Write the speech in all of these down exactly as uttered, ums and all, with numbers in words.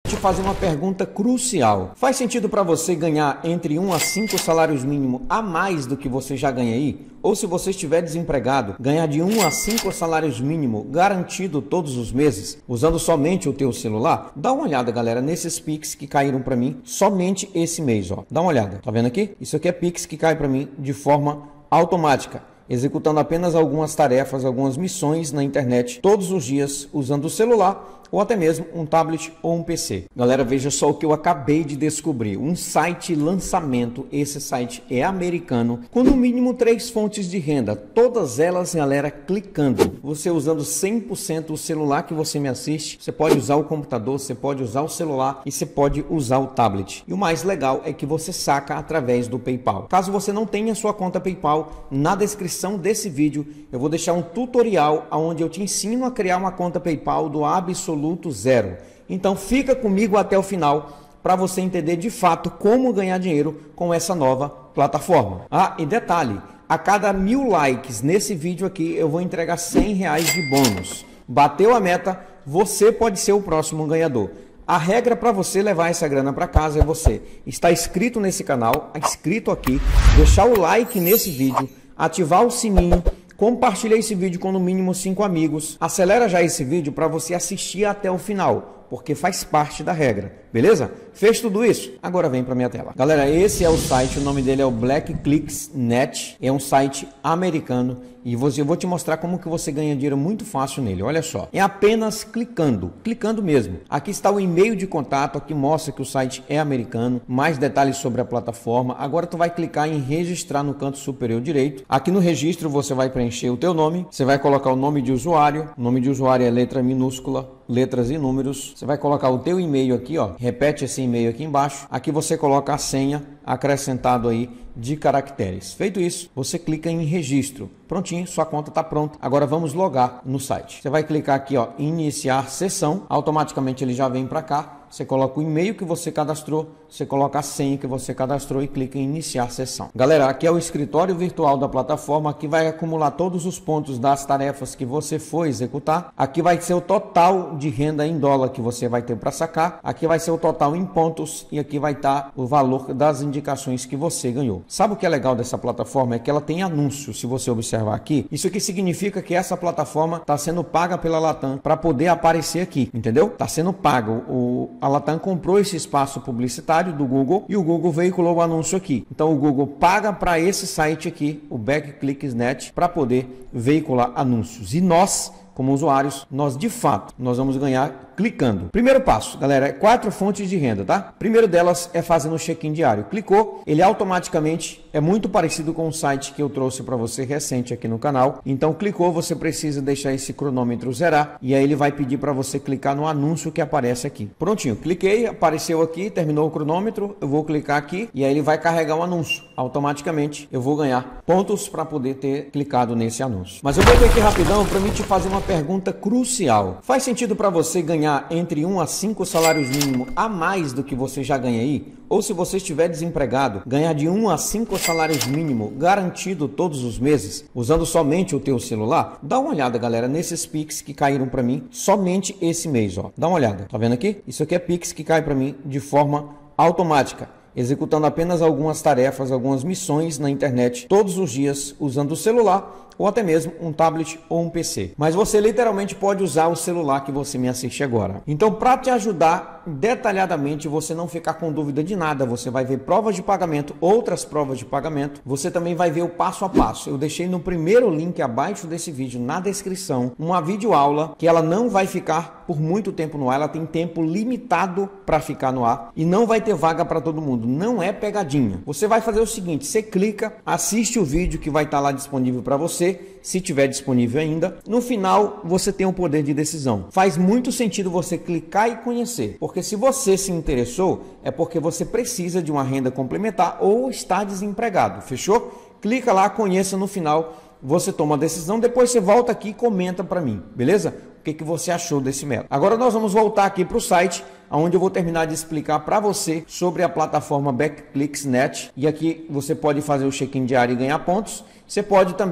te fazer uma pergunta crucial. Faz sentido para você ganhar entre um a cinco salários mínimos a mais do que você já ganha aí? Ou se você estiver desempregado, ganhar de um a cinco salários mínimos garantido todos os meses, usando somente o teu celular? Dá uma olhada, galera, nesses Pix que caíram para mim somente esse mês, ó. Dá uma olhada, tá vendo aqui? Isso aqui é Pix que cai para mim de forma automática, executando apenas algumas tarefas, algumas missões na internet todos os dias, usando o celular ou até mesmo um tablet ou um P C. Galera, veja só o que eu acabei de descobrir. Um site lançamento, esse site é americano, com no mínimo três fontes de renda, todas elas, galera, clicando. Você usando cem por cento o celular que você me assiste, você pode usar o computador, você pode usar o celular e você pode usar o tablet. E o mais legal é que você saca através do PayPal. Caso você não tenha sua conta PayPal, na descrição desse vídeo eu vou deixar um tutorial onde eu te ensino a criar uma conta PayPal do absoluto zero. Então fica comigo até o final para você entender de fato como ganhar dinheiro com essa nova plataforma. Ah, e detalhe, a cada mil likes nesse vídeo aqui eu vou entregar cem reais de bônus. Bateu a meta, você pode ser o próximo ganhador. A regra para você levar essa grana para casa é você estar inscrito nesse canal, inscrito aqui, deixar o like nesse vídeo, ativar o sininho, compartilha esse vídeo com no mínimo cinco amigos. Acelera já esse vídeo para você assistir até o final, porque faz parte da regra, beleza? Fez tudo isso? Agora vem para minha tela. Galera, esse é o site, o nome dele é o Black Clicks ponto net, é um site americano e você, eu vou te mostrar como que você ganha dinheiro muito fácil nele. Olha só, é apenas clicando, clicando mesmo. Aqui está o e-mail de contato, aqui mostra que o site é americano, mais detalhes sobre a plataforma. Agora tu vai clicar em registrar no canto superior direito. Aqui no registro você vai preencher o teu nome, você vai colocar o nome de usuário, o nome de usuário é letra minúscula, letras e números. Você vai colocar o teu e-mail aqui, ó. Repete esse e-mail aqui embaixo. Aqui você coloca a senha acrescentado aí de caracteres. Feito isso, você clica em registro. Prontinho, sua conta está pronta. Agora vamos logar no site. Você vai clicar aqui, ó, iniciar sessão. Automaticamente ele já vem para cá. Você coloca o e-mail que você cadastrou, você coloca a senha que você cadastrou e clica em iniciar sessão. Galera, aqui é o escritório virtual da plataforma, que vai acumular todos os pontos das tarefas que você for executar. Aqui vai ser o total de renda em dólar que você vai ter para sacar. Aqui vai ser o total em pontos e aqui vai estar o valor das indicações que você ganhou. Sabe o que é legal dessa plataforma? É que ela tem anúncio, se você observar aqui. Isso aqui significa que essa plataforma está sendo paga pela Latam para poder aparecer aqui, entendeu? Está sendo pago. O A Latam comprou esse espaço publicitário do Google e o Google veiculou o anúncio aqui. Então o Google paga para esse site aqui, o Black Clicks ponto net, para poder veicular anúncios. E nós, como usuários, nós de fato, nós vamos ganhar clicando. Primeiro passo, galera, é quatro fontes de renda, tá? Primeiro delas é fazendo o check-in diário. Clicou, ele automaticamente é muito parecido com o site que eu trouxe para você recente aqui no canal. Então clicou, você precisa deixar esse cronômetro zerar e aí ele vai pedir para você clicar no anúncio que aparece aqui. Prontinho, cliquei, apareceu aqui, terminou o cronômetro, eu vou clicar aqui e aí ele vai carregar o anúncio. Automaticamente eu vou ganhar pontos para poder ter clicado nesse anúncio. Mas eu vou ter aqui rapidão para mim te fazer uma pergunta crucial. Faz sentido para você ganhar entre um a cinco salários mínimos a mais do que você já ganha aí? Ou se você estiver desempregado, ganhar de um a cinco salários mínimos garantido todos os meses, usando somente o teu celular? Dá uma olhada, galera, nesses Pix que caíram para mim somente esse mês, ó. Dá uma olhada, tá vendo aqui? Isso aqui é Pix que cai para mim de forma automática, executando apenas algumas tarefas, algumas missões na internet todos os dias, usando o celular ou até mesmo um tablet ou um P C. Mas você literalmente pode usar o celular que você me assiste agora. Então, para te ajudar detalhadamente, você não ficar com dúvida de nada, você vai ver provas de pagamento, outras provas de pagamento, você também vai ver o passo a passo. Eu deixei no primeiro link abaixo desse vídeo, na descrição, uma videoaula que ela não vai ficar por muito tempo no ar, ela tem tempo limitado para ficar no ar e não vai ter vaga para todo mundo, não é pegadinha. Você vai fazer o seguinte, você clica, assiste o vídeo que vai estar lá disponível para você, se tiver disponível ainda. No final, você tem o poder de decisão. Faz muito sentido você clicar e conhecer, porque se você se interessou, é porque você precisa de uma renda complementar ou está desempregado, fechou? Clica lá, conheça, no final você toma a decisão, depois você volta aqui e comenta para mim, beleza? O que, que você achou desse método. Agora nós vamos voltar aqui para o site, onde eu vou terminar de explicar para você sobre a plataforma Black Clicks ponto net. E aqui você pode fazer o check-in diário e ganhar pontos. Você pode também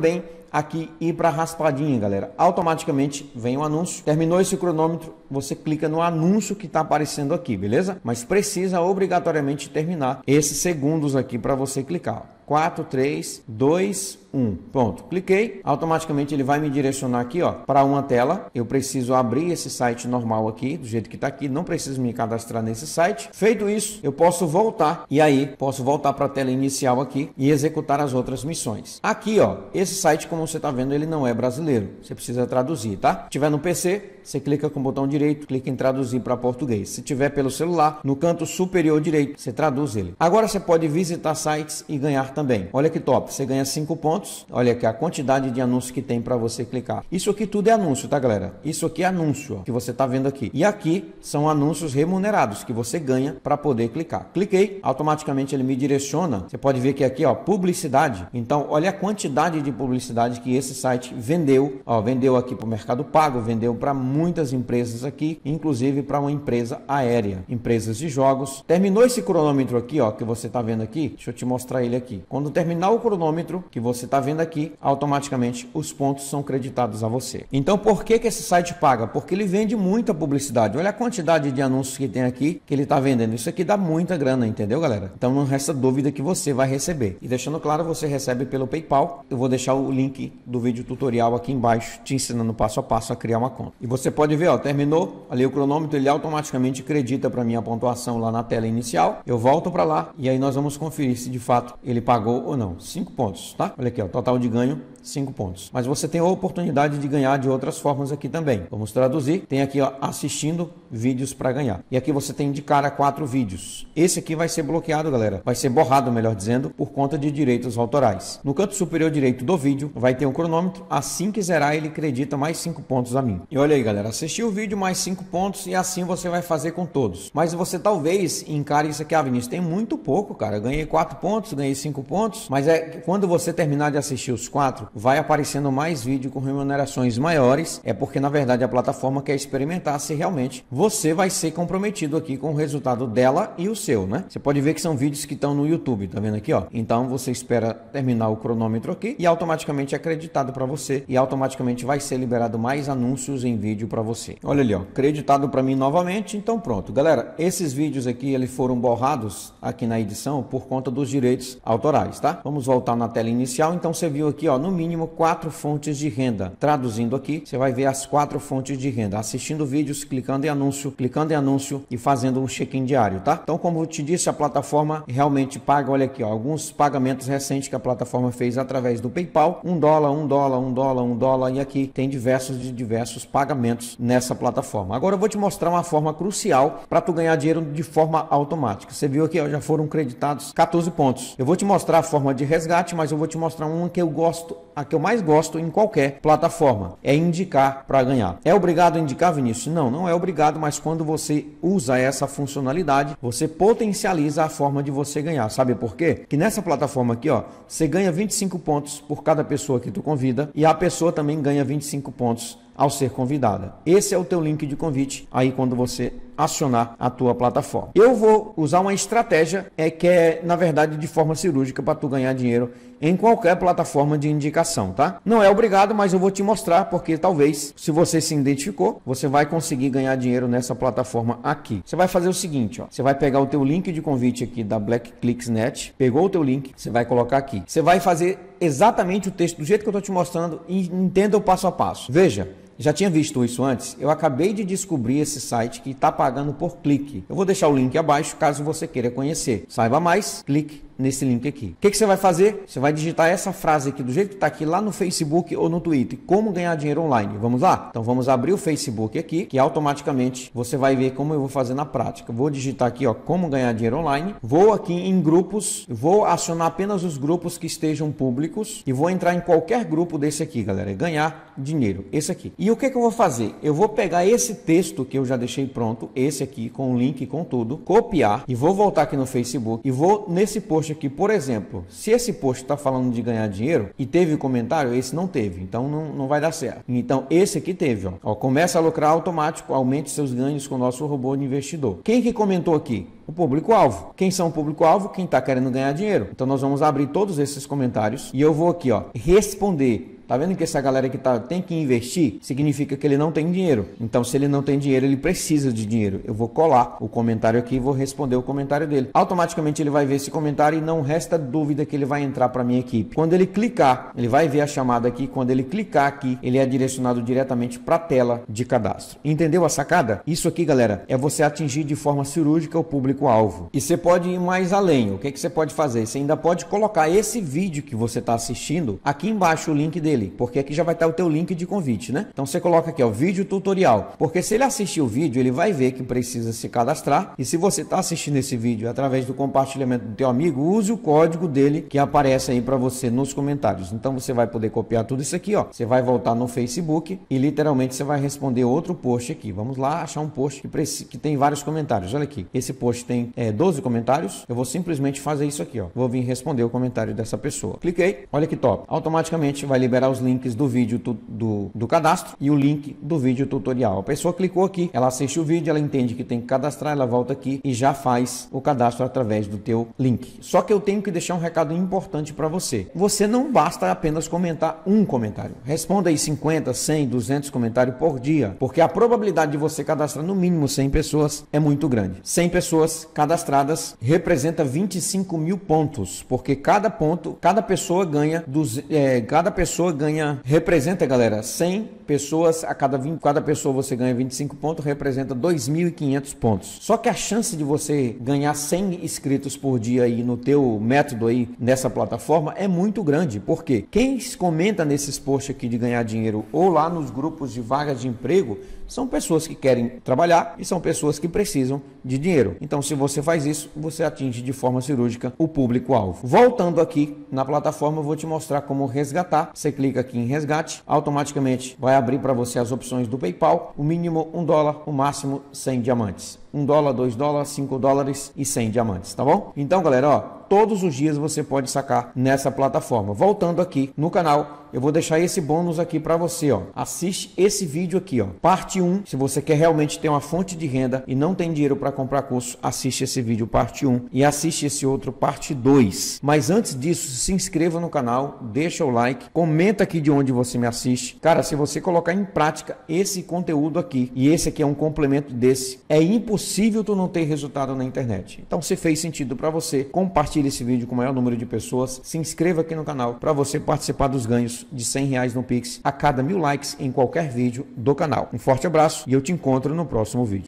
aqui ir para a raspadinha, galera. Automaticamente vem o anúncio. Terminou esse cronômetro, você clica no anúncio que está aparecendo aqui, beleza? Mas precisa obrigatoriamente terminar esses segundos aqui para você clicar. quatro, três, dois, um. Pronto, cliquei, automaticamente ele vai me direcionar aqui, ó, para uma tela. Eu preciso abrir esse site normal aqui, do jeito que está aqui, não preciso me cadastrar nesse site. Feito isso, eu posso voltar e aí posso voltar para a tela inicial aqui e executar as outras missões. Aqui, ó, esse site, como você está vendo, ele não é brasileiro. Você precisa traduzir, tá? Se tiver no P C, você clica com o botão direito, clica em traduzir para português. Se tiver pelo celular, no canto superior direito, você traduz ele. Agora você pode visitar sites e ganhar também. Olha que top, você ganha cinco pontos. Olha aqui a quantidade de anúncios que tem para você clicar. Isso aqui tudo é anúncio, tá, galera? Isso aqui é anúncio, ó, que você tá vendo aqui. E aqui são anúncios remunerados que você ganha para poder clicar. Cliquei, automaticamente ele me direciona. Você pode ver que aqui, ó, publicidade. Então, olha a quantidade de publicidade que esse site vendeu. Ó, vendeu aqui para o Mercado Pago, vendeu para muitas empresas aqui, inclusive para uma empresa aérea, empresas de jogos. Terminou esse cronômetro aqui, ó, que você tá vendo aqui. Deixa eu te mostrar ele aqui. Quando terminar o cronômetro que você tá vendo aqui, automaticamente os pontos são creditados a você. Então, por que que esse site paga? Porque ele vende muita publicidade. Olha a quantidade de anúncios que tem aqui, que ele tá vendendo. Isso aqui dá muita grana, entendeu, galera? Então, não resta dúvida que você vai receber. E deixando claro, você recebe pelo PayPal. Eu vou deixar o link do vídeo tutorial aqui embaixo, te ensinando passo a passo a criar uma conta. E você pode ver, ó, terminou ali o cronômetro, ele automaticamente acredita para minha pontuação lá na tela inicial. Eu volto para lá e aí nós vamos conferir se de fato ele pagou ou não. Cinco pontos, tá? Olha aqui, ó, total de ganho cinco pontos. Mas você tem a oportunidade de ganhar de outras formas aqui também. Vamos traduzir. Tem aqui, ó, assistindo vídeos para ganhar. E aqui você tem de cara quatro vídeos. Esse aqui vai ser bloqueado, galera. Vai ser borrado, melhor dizendo, por conta de direitos autorais. No canto superior direito do vídeo vai ter um cronômetro. Assim que zerar, ele acredita mais cinco pontos a mim. E olha aí, galera, assistiu o vídeo mais cinco pontos e assim você vai fazer com todos. Mas você talvez encare isso aqui, ah, Vinícius, tem muito pouco, cara. Ganhei quatro pontos, ganhei cinco pontos, mas é que quando você terminar de assistir os quatro, vai aparecendo mais vídeo com remunerações maiores. É porque na verdade a plataforma quer experimentar se realmente você vai ser comprometido aqui com o resultado dela e o seu, né? Você pode ver que são vídeos que estão no YouTube, tá vendo aqui, ó? Então você espera terminar o cronômetro aqui e automaticamente é acreditado para você e automaticamente vai ser liberado mais anúncios em vídeo para você. Olha ali, ó, acreditado para mim novamente. Então pronto, galera, esses vídeos aqui eles foram borrados aqui na edição por conta dos direitos autorais, tá? Vamos voltar na tela inicial. Então você viu aqui, ó, no mínimo quatro fontes de renda. Traduzindo aqui, você vai ver as quatro fontes de renda, assistindo vídeos, clicando em anúncio, clicando em anúncio e fazendo um check-in diário, tá? Então, como eu te disse, a plataforma realmente paga, olha aqui, ó, alguns pagamentos recentes que a plataforma fez através do PayPal, um dólar, um dólar, um dólar, um dólar, e aqui tem diversos de diversos pagamentos nessa plataforma. Agora eu vou te mostrar uma forma crucial para tu ganhar dinheiro de forma automática. Você viu aqui, ó, já foram creditados quatorze pontos. Eu vou te mostrar a forma de resgate, mas eu vou te mostrar uma que eu gosto, a que eu mais gosto em qualquer plataforma, é indicar para ganhar. É obrigado a indicar, Vinícius? Não, não é obrigado, mas quando você usa essa funcionalidade, você potencializa a forma de você ganhar. Sabe por quê? Que nessa plataforma aqui, ó, você ganha vinte e cinco pontos por cada pessoa que tu convida e a pessoa também ganha vinte e cinco pontos ao ser convidada. Esse é o teu link de convite aí quando você acionar a tua plataforma. Eu vou usar uma estratégia é que é, na verdade, de forma cirúrgica para tu ganhar dinheiro em qualquer plataforma de indicação, tá? Não é obrigado, mas eu vou te mostrar porque talvez, se você se identificou, você vai conseguir ganhar dinheiro nessa plataforma aqui. Você vai fazer o seguinte, ó, você vai pegar o teu link de convite aqui da Black Clicks ponto net, pegou o teu link, você vai colocar aqui. Você vai fazer exatamente o texto do jeito que eu tô te mostrando e entenda o passo a passo. Veja, já tinha visto isso antes? Eu acabei de descobrir esse site que está pagando por clique. Eu vou deixar o link abaixo caso você queira conhecer. Saiba mais, clique nesse link aqui. O que, que você vai fazer? Você vai digitar essa frase aqui do jeito que está aqui lá no Facebook ou no Twitter. Como ganhar dinheiro online. Vamos lá? Então vamos abrir o Facebook aqui, que automaticamente você vai ver como eu vou fazer na prática. Vou digitar aqui, ó, como ganhar dinheiro online. Vou aqui em grupos, vou acionar apenas os grupos que estejam públicos e vou entrar em qualquer grupo desse aqui, galera. Ganhar dinheiro. Esse aqui. E o que, que eu vou fazer? Eu vou pegar esse texto que eu já deixei pronto, esse aqui, com o link, com tudo, copiar e vou voltar aqui no Facebook e vou nesse post aqui, por exemplo, se esse post está falando de ganhar dinheiro e teve comentário, esse não teve, então não, não vai dar certo. Então esse aqui teve, ó, ó, começa a lucrar automático, aumente seus ganhos com o nosso robô de investidor. Quem que comentou aqui? O público-alvo. Quem são o público-alvo? Quem está querendo ganhar dinheiro. Então nós vamos abrir todos esses comentários e eu vou aqui, ó, responder Tá vendo que essa galera que tá, tem que investir, significa que ele não tem dinheiro. Então, se ele não tem dinheiro, ele precisa de dinheiro. Eu vou colar o comentário aqui e vou responder o comentário dele. Automaticamente ele vai ver esse comentário e não resta dúvida que ele vai entrar para minha equipe. Quando ele clicar, ele vai ver a chamada aqui. Quando ele clicar aqui, ele é direcionado diretamente para a tela de cadastro. Entendeu a sacada? Isso aqui, galera, é você atingir de forma cirúrgica o público-alvo. E você pode ir mais além. O que, que você pode fazer? Você ainda pode colocar esse vídeo que você está assistindo aqui embaixo, o link dele, porque aqui já vai estar o teu link de convite, né? Então você coloca aqui, ó, vídeo tutorial, porque se ele assistir o vídeo, ele vai ver que precisa se cadastrar. E se você está assistindo esse vídeo através do compartilhamento do teu amigo, use o código dele que aparece aí para você nos comentários. Então você vai poder copiar tudo isso aqui, ó. Você vai voltar no Facebook e literalmente você vai responder outro post aqui. Vamos lá achar um post que, que tem vários comentários. Olha aqui, esse post tem é, doze comentários. Eu vou simplesmente fazer isso aqui, ó. Vou vir responder o comentário dessa pessoa. Cliquei, olha que top. Automaticamente vai liberar os links do vídeo tu, do, do cadastro e o link do vídeo tutorial. A pessoa clicou aqui, ela assiste o vídeo, ela entende que tem que cadastrar, ela volta aqui e já faz o cadastro através do teu link. Só que eu tenho que deixar um recado importante para você. Você não basta apenas comentar um comentário. Responda aí cinquenta, cem, duzentos comentários por dia, porque a probabilidade de você cadastrar no mínimo cem pessoas é muito grande. cem pessoas cadastradas representa vinte e cinco mil pontos, porque cada ponto, cada pessoa ganha, dos, é, cada pessoa ganha, representa, galera, cem pessoas, a cada, vinte, cada pessoa você ganha vinte e cinco pontos, representa dois mil e quinhentos pontos. Só que a chance de você ganhar cem inscritos por dia aí no teu método aí nessa plataforma é muito grande, porque quem comenta nesses posts aqui de ganhar dinheiro ou lá nos grupos de vagas de emprego são pessoas que querem trabalhar e são pessoas que precisam de dinheiro. Então, se você faz isso, você atinge de forma cirúrgica o público-alvo. Voltando aqui na plataforma, eu vou te mostrar como resgatar. Você clica aqui em resgate, automaticamente vai abrir para você as opções do PayPal, o mínimo um dólar, o máximo cem diamantes. um dólar, dois dólares, cinco dólares e cem diamantes, tá bom? Então, galera, ó, todos os dias você pode sacar nessa plataforma. Voltando aqui no canal, eu vou deixar esse bônus aqui para você, ó. Assiste esse vídeo aqui, ó. Parte um, se você quer realmente ter uma fonte de renda e não tem dinheiro para comprar curso, assiste esse vídeo parte um e assiste esse outro parte dois. Mas antes disso, se inscreva no canal, deixa o like, comenta aqui de onde você me assiste. Cara, se você colocar em prática esse conteúdo aqui, e esse aqui é um complemento desse, é impossível tu não ter resultado na internet. Então, se fez sentido para você, compartilhe esse vídeo com o maior número de pessoas, se inscreva aqui no canal para você participar dos ganhos de cem reais no Pix a cada mil likes em qualquer vídeo do canal. Um forte abraço e eu te encontro no próximo vídeo.